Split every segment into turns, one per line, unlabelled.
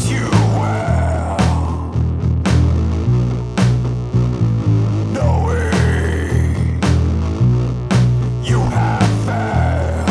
you well, knowing you have failed.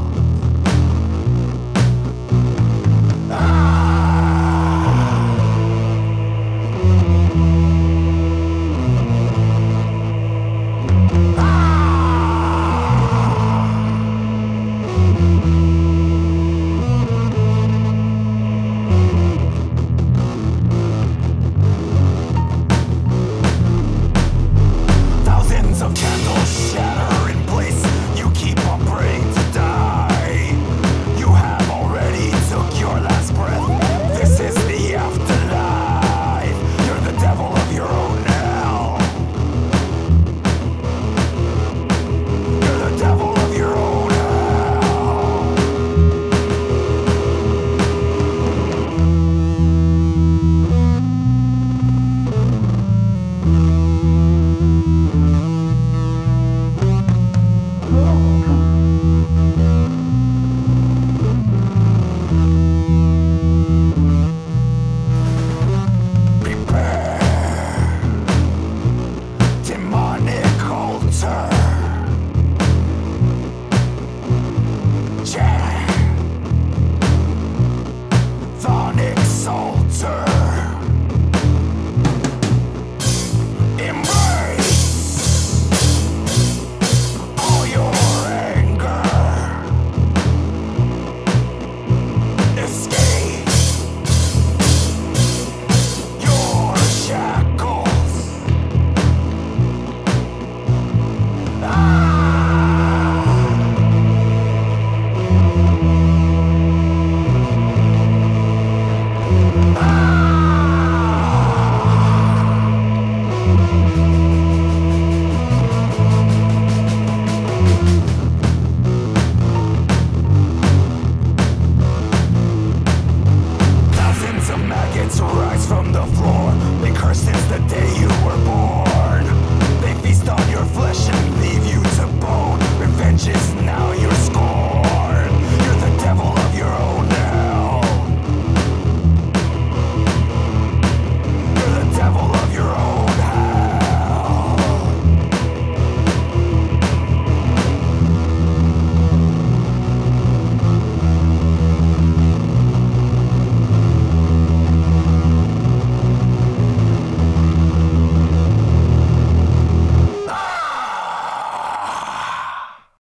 Thousands of candles shatter in place. You keep on praying to die. You have already took your last breath. This is the afterlife. You're the devil of your own hell. You're the devil of your own hell. Demonic altar. Chthonic altar. Embrace all your anger. Escape your shackles. Ah!